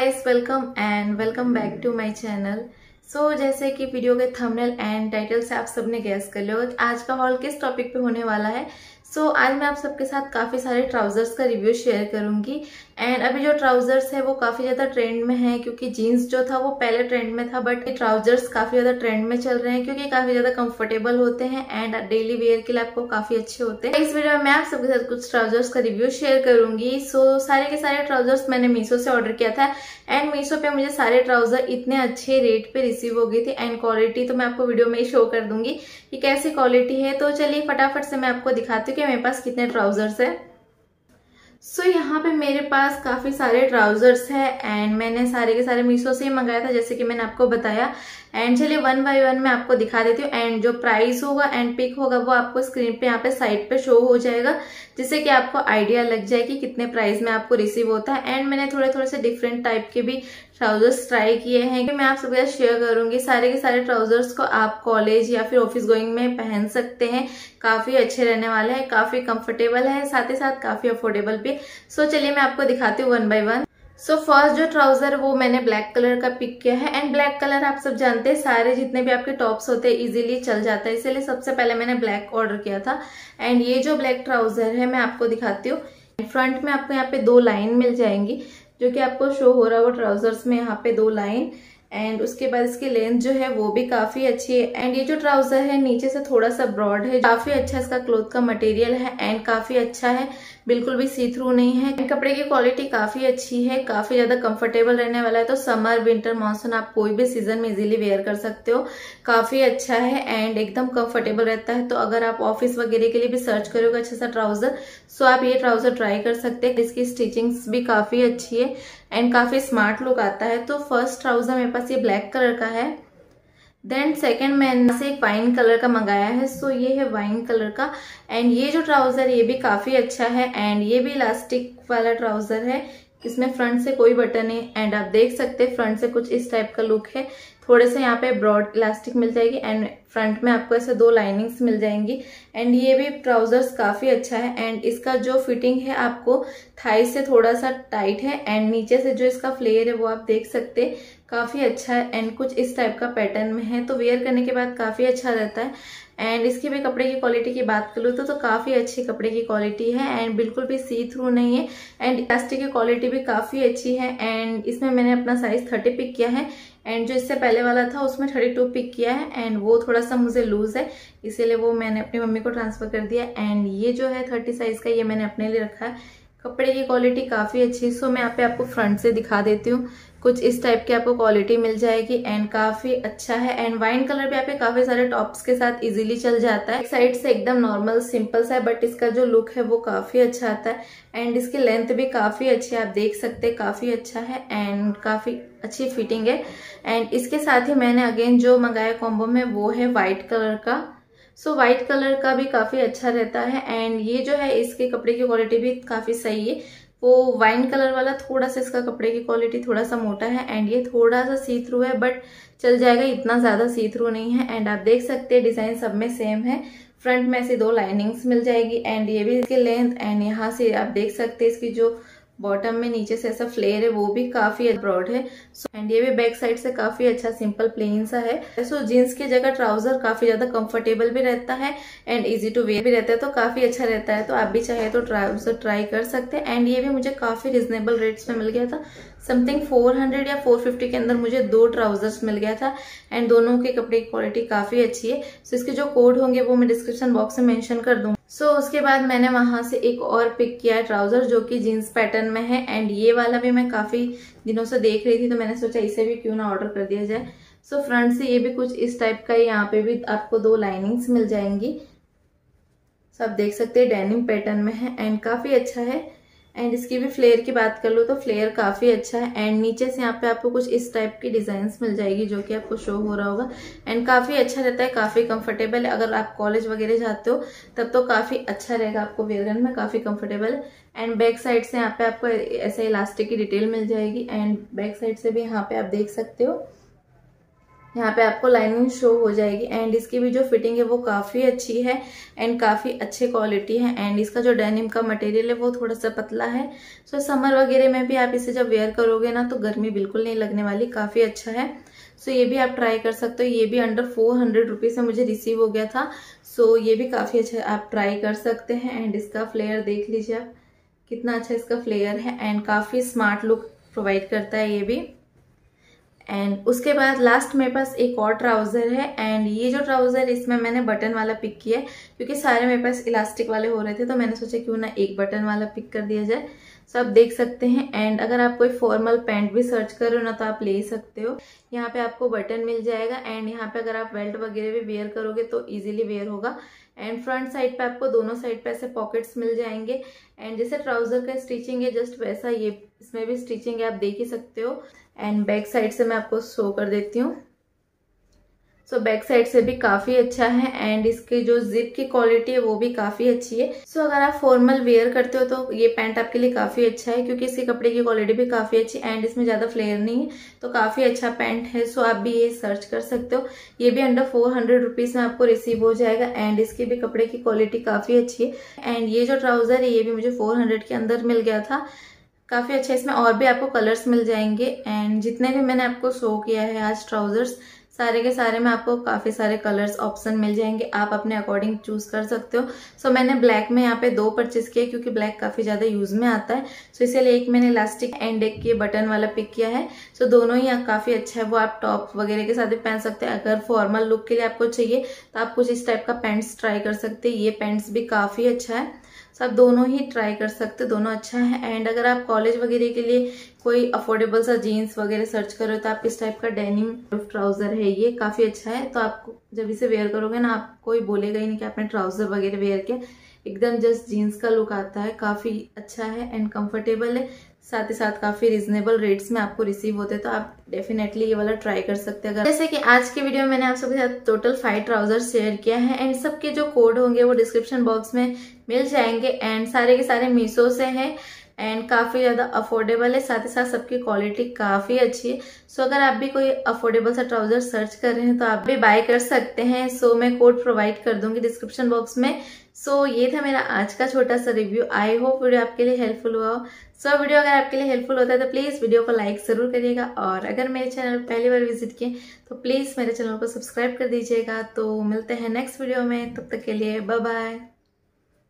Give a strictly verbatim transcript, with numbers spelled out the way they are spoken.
Guys, welcome and welcome back to my channel. So जैसे कि video के thumbnail and title से आप सबने गैस कर लिया होगा आज का हॉल किस टॉपिक पे होने वाला है। सो so, आज मैं आप सबके साथ काफ़ी सारे ट्राउजर्स का रिव्यू शेयर करूंगी। एंड अभी जो ट्राउजर्स है वो काफ़ी ज़्यादा ट्रेंड में है, क्योंकि जीन्स जो था वो पहले ट्रेंड में था, बट ये ट्राउजर्स काफ़ी ज़्यादा ट्रेंड में चल रहे हैं क्योंकि काफ़ी ज़्यादा कंफर्टेबल होते हैं एंड डेली वेयर के लिए आपको काफ़ी अच्छे होते हैं। इस वीडियो में मैं आप सबके साथ कुछ ट्राउजर्स का रिव्यू शेयर करूंगी। सो so, सारे के सारे ट्राउजर्स मैंने मीशो से ऑर्डर किया था एंड मीशो पे मुझे सारे ट्राउजर इतने अच्छे रेट पे रिसीव हो गई थी। एंड क्वालिटी तो मैं आपको वीडियो में ही शो कर दूंगी कि कैसी क्वालिटी है। तो चलिए फटाफट से मैं आपको दिखाती हूँ कि मेरे पास कितने ट्राउजर्स है। सो so, यहाँ पे मेरे पास काफी सारे ट्राउजर्स है एंड मैंने सारे के सारे मीशो से ही मंगाया था जैसे कि मैंने आपको बताया। एंड चलिए वन बाय वन मैं आपको दिखा देती हूँ एंड जो प्राइस होगा एंड पिक होगा वो आपको स्क्रीन पे यहाँ पे साइड पे शो हो जाएगा, जिससे कि आपको आइडिया लग जाए कि कितने प्राइस में आपको रिसीव होता है। एंड मैंने थोड़े थोड़े से डिफरेंट टाइप के भी ट्राउजर्स ट्राई किए हैं कि मैं आप सबके साथ शेयर करूंगी। सारे के सारे ट्राउजर्स को आप कॉलेज या फिर ऑफिस गोइंग में पहन सकते हैं, काफी अच्छे रहने वाले हैं, काफी कंफर्टेबल है, साथ ही साथ काफी अफोर्डेबल भी। सो so, चलिए मैं आपको दिखाती हूँ one by one. So first जो ट्राउजर वो मैंने ब्लैक कलर का पिक किया है एंड ब्लैक कलर आप सब जानते हैं सारे जितने भी आपके टॉप्स होते हैं इजीली चल जाता है, इसीलिए सबसे पहले मैंने ब्लैक ऑर्डर किया था। एंड ये जो ब्लैक ट्राउजर है मैं आपको दिखाती हूँ। फ्रंट में आपको यहाँ पे दो लाइन मिल जाएंगी जो कि आपको शो हो रहा है वो ट्राउजर्स में यहाँ पे दो लाइन। एंड उसके बाद इसकी लेंथ जो है वो भी काफी अच्छी है। एंड ये जो ट्राउजर है नीचे से थोड़ा सा ब्रॉड है, काफी अच्छा इसका क्लोथ का मटेरियल है एंड काफी अच्छा है, बिल्कुल भी सी थ्रू नहीं है। कपड़े की क्वालिटी काफी अच्छी है, काफी ज्यादा कंफर्टेबल रहने वाला है। तो समर विंटर मानसून आप कोई भी सीजन में इजीली वेयर कर सकते हो, काफी अच्छा है एंड एकदम कंफर्टेबल रहता है। तो अगर आप ऑफिस वगैरह के लिए भी सर्च करोगे अच्छा सा ट्राउजर, सो आप ये ट्राउजर ट्राई कर सकते हैं। इसकी स्टिचिंग्स भी काफी अच्छी है एंड काफी स्मार्ट लुक आता है। तो फर्स्ट ट्राउजर मेरे पास ये ब्लैक कलर का है। देन सेकंड मैंने से एक वाइन कलर का मंगाया है। सो ये है वाइन कलर का एंड ये जो ट्राउजर ये भी काफी अच्छा है एंड ये भी इलास्टिक वाला ट्राउजर है। इसमें फ्रंट से कोई बटन है एंड आप देख सकते हैं फ्रंट से कुछ इस टाइप का लुक है। थोड़े से यहाँ पे ब्रॉड इलास्टिक मिल जाएगी एंड फ्रंट में आपको ऐसे दो लाइनिंग्स मिल जाएंगी। एंड ये भी ट्राउजर्स काफी अच्छा है एंड इसका जो फिटिंग है आपको थाई से थोड़ा सा टाइट है एंड नीचे से जो इसका फ्लेयर है वो आप देख सकते हैं काफी अच्छा है एंड कुछ इस टाइप का पैटर्न में है। तो वेयर करने के बाद काफी अच्छा रहता है। एंड इसकी भी कपड़े की क्वालिटी की बात करूँ तो, तो काफी अच्छी कपड़े की क्वालिटी है एंड बिल्कुल भी सी थ्रू नहीं है एंड इलास्टिक की क्वालिटी भी काफी अच्छी है। एंड इसमें मैंने अपना साइज थर्टी पिक किया है एंड जो इससे पहले वाला था उसमें थर्टी टू पिक किया है एंड वो थोड़ा सा मुझे लूज है, इसीलिए वो मैंने अपनी मम्मी को ट्रांसफर कर दिया। एंड ये जो है थर्टी साइज का ये मैंने अपने लिए रखा है। कपड़े की क्वालिटी काफी अच्छी है। सो मैं यहाँ पे आपको फ्रंट से दिखा देती हूँ, कुछ इस टाइप की आपको क्वालिटी मिल जाएगी एंड काफी अच्छा है। एंड वाइन कलर भी आपके काफी सारे टॉप्स के साथ इजीली चल जाता है। एक साइड से एकदम नॉर्मल सिंपल सा है बट इसका जो लुक है वो काफी अच्छा आता है एंड इसकी लेंथ भी काफी अच्छी है, आप देख सकते हैं काफी अच्छा है एंड काफी अच्छी फिटिंग है। एंड इसके साथ ही मैंने अगेन जो मंगाया कॉम्बो में वो है व्हाइट कलर का। सो so, व्हाइट कलर का भी काफी अच्छा रहता है एंड ये जो है इसके कपड़े की क्वालिटी भी काफी सही है। वो वाइन कलर वाला थोड़ा सा इसका कपड़े की क्वालिटी थोड़ा सा मोटा है एंड ये थोड़ा सा सी थ्रू है बट चल जाएगा, इतना ज्यादा सी थ्रू नहीं है। एंड आप देख सकते हैं डिजाइन सब में सेम है, फ्रंट में ऐसे दो लाइनिंग्स मिल जाएगी एंड ये भी इसकी लेंथ एंड यहाँ से आप देख सकते हैं इसकी जो बॉटम में नीचे से ऐसा फ्लेयर है वो भी काफी ब्रॉड है। सो एंड ये भी बैक साइड से काफी अच्छा सिंपल प्लेन सा है। सो जीन्स की जगह ट्राउजर काफी ज्यादा कंफर्टेबल भी रहता है एंड इजी टू वेयर भी रहता है, तो काफी अच्छा रहता है। तो आप भी चाहे तो ट्राउजर ट्राई कर सकते हैं। एंड ये भी मुझे काफी रिजनेबल रेट्स में मिल गया था, समथिंग फोर हंड्रेड या फोर फिफ्टी के अंदर मुझे दो ट्राउजर्स मिल गया था एंड दोनों के कपड़े की क्वालिटी काफी अच्छी है। सो इसके जो कोड होंगे वो मैं डिस्क्रिप्शन बॉक्स में मेंशन कर दूंगी। सो so, उसके बाद मैंने वहां से एक और पिक किया है ट्राउजर जो कि जीन्स पैटर्न में है एंड ये वाला भी मैं काफी दिनों से देख रही थी तो मैंने सोचा इसे भी क्यों ना ऑर्डर कर दिया जाए। सो so, फ्रंट से ये भी कुछ इस टाइप का, यहाँ पे भी आपको दो लाइनिंग्स मिल जाएंगी। सो so, आप देख सकते हैं डेनिम पैटर्न में है एंड काफी अच्छा है। एंड इसकी भी फ्लेयर की बात कर लो तो फ्लेयर काफी अच्छा है एंड नीचे से यहाँ पे आपको कुछ इस टाइप की डिजाइन्स मिल जाएगी जो कि आपको शो हो रहा होगा एंड काफी अच्छा रहता है, काफी कंफर्टेबल है। अगर आप कॉलेज वगैरह जाते हो तब तो काफी अच्छा रहेगा आपको वेयर करने में, काफी कंफर्टेबल है। एंड बैक साइड से यहाँ पे आपको ऐसे इलास्टिक की डिटेल मिल जाएगी एंड बैक साइड से भी यहाँ पे आप देख सकते हो यहाँ पे आपको लाइनिंग शो हो जाएगी। एंड इसकी भी जो फिटिंग है वो काफ़ी अच्छी है एंड काफ़ी अच्छे क्वालिटी है। एंड इसका जो डेनिम का मटेरियल है वो थोड़ा सा पतला है। सो समर वगैरह में भी आप इसे जब वेयर करोगे ना तो गर्मी बिल्कुल नहीं लगने वाली, काफ़ी अच्छा है। सो ये भी आप ट्राई कर सकते हो। ये भी अंडर फोर हंड्रेड रुपीज़ में मुझे रिसीव हो गया था। सो ये भी काफ़ी अच्छा है, आप ट्राई कर सकते हैं। एंड इसका फ्लेयर देख लीजिए आप, कितना अच्छा इसका फ्लेयर है एंड काफ़ी स्मार्ट लुक प्रोवाइड करता है ये भी। एंड उसके बाद लास्ट मेरे पास एक और ट्राउजर है। एंड ये जो ट्राउजर इसमें मैंने बटन वाला पिक किया है क्योंकि सारे मेरे पास इलास्टिक वाले हो रहे थे, तो मैंने सोचा क्यों ना एक बटन वाला पिक कर दिया जाए। सो आप देख सकते हैं। एंड अगर आप कोई फॉर्मल पैंट भी सर्च कर रहे हो ना तो आप ले सकते हो। यहाँ पे आपको बटन मिल जाएगा एंड यहाँ पे अगर आप बेल्ट वगैरह भी वेयर करोगे तो इजीली वेयर होगा। एंड फ्रंट साइड पे आपको दोनों साइड पे ऐसे पॉकेट्स मिल जाएंगे। एंड जैसे ट्राउजर का स्टिचिंग है जस्ट वैसा ये इसमें भी स्टिचिंग है, आप देख ही सकते हो। एंड बैक साइड से मैं आपको शो कर देती हूँ। सो बैक साइड से भी काफी अच्छा है एंड इसकी जो जिप की क्वालिटी है वो भी काफी अच्छी है। सो so, अगर आप फॉर्मल वेयर करते हो तो ये पैंट आपके लिए काफी अच्छा है क्योंकि इसके कपड़े की क्वालिटी भी काफी अच्छी एंड इसमें ज्यादा फ्लेयर नहीं है, तो काफी अच्छा पैंट है। सो so, आप भी ये सर्च कर सकते हो। ये भी अंडर फोर हंड्रेड रुपीज में आपको रिसीव हो जाएगा एंड इसकी भी कपड़े की क्वालिटी काफी अच्छी है। एंड ये जो ट्राउजर है ये भी मुझे फोर हंड्रेड के अंदर मिल गया था, काफी अच्छा। इसमें और भी आपको कलर्स मिल जाएंगे। एंड जितने भी मैंने आपको शो किया है आज ट्राउजर्स, सारे के सारे में आपको काफी सारे कलर्स ऑप्शन मिल जाएंगे, आप अपने अकॉर्डिंग चूज कर सकते हो। सो so, मैंने ब्लैक में यहाँ पे दो परचेज किया क्योंकि ब्लैक काफी ज्यादा यूज में आता है। सो so, इसीलिए एक मैंने इलास्टिक एंड एक ये बटन वाला पिक किया है। सो so, दोनों ही काफी अच्छा है, वो आप टॉप वगैरह के साथ भी पहन सकते हैं। अगर फॉर्मल लुक के लिए आपको चाहिए तो आप कुछ इस टाइप का पैंट्स ट्राई कर सकते हैं। ये पैंट्स भी काफी अच्छा है, सो आप दोनों ही ट्राई कर सकते हो, दोनों अच्छा है। एंड अगर आप कॉलेज वगैरह के लिए कोई अफोर्डेबल सा जीन्स वगैरह सर्च कर रहे हो तो आप इस टाइप का डेनिम ट्राउजर है, ये काफी अच्छा है। तो आपको जब इसे वेयर करोगे ना आप कोई बोलेगा ही नहीं कि आपने ट्राउजर वगैरह वेयर किया, एकदम जस्ट जीन्स का लुक आता है, काफी अच्छा है एंड कंफर्टेबल है। साथ ही साथ काफी रिजनेबल रेट्स में आपको रिसीव होते हैं, तो आप डेफिनेटली ये वाला ट्राई कर सकते हैं। अगर जैसे कि आज के वीडियो में मैंने आप सबके साथ टोटल फाइव ट्राउजर शेयर किया है एंड सबके जो कोड होंगे वो डिस्क्रिप्शन बॉक्स में मिल जाएंगे। एंड सारे के सारे मीशो से हैं एंड काफी ज्यादा अफोर्डेबल है, साथ ही साथ सबकी क्वालिटी काफी अच्छी है। सो अगर आप भी कोई अफोर्डेबल सा ट्राउजर सर्च कर रहे हैं तो आप भी बाय कर सकते हैं। सो मैं कोड प्रोवाइड कर दूंगी डिस्क्रिप्शन बॉक्स में। सो ये था मेरा आज का छोटा सा रिव्यू। आई होप वीडियो आपके लिए हेल्पफुल हुआ हो। सो so, वीडियो अगर आपके लिए हेल्पफुल होता है तो प्लीज वीडियो को लाइक जरूर करिएगा और अगर मेरे चैनल पहली बार विजिट किए तो प्लीज मेरे चैनल को सब्सक्राइब कर दीजिएगा। तो मिलते हैं नेक्स्ट वीडियो में, तब तक के लिए बाय बाय।